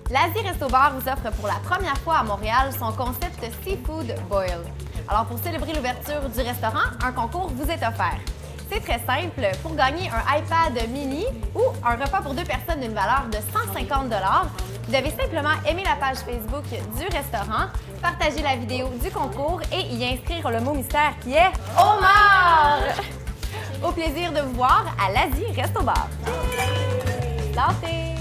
L'Asie Resto Bar vous offre pour la première fois à Montréal son concept Seafood Boil. Alors pour célébrer l'ouverture du restaurant, un concours vous est offert. C'est très simple, pour gagner un iPad mini ou un repas pour 2 personnes d'une valeur de 150 $, vous devez simplement aimer la page Facebook du restaurant, partager la vidéo du concours et y inscrire le mot mystère qui est « Homard ». Au plaisir de vous voir à l'Asie Resto Bar. Santé!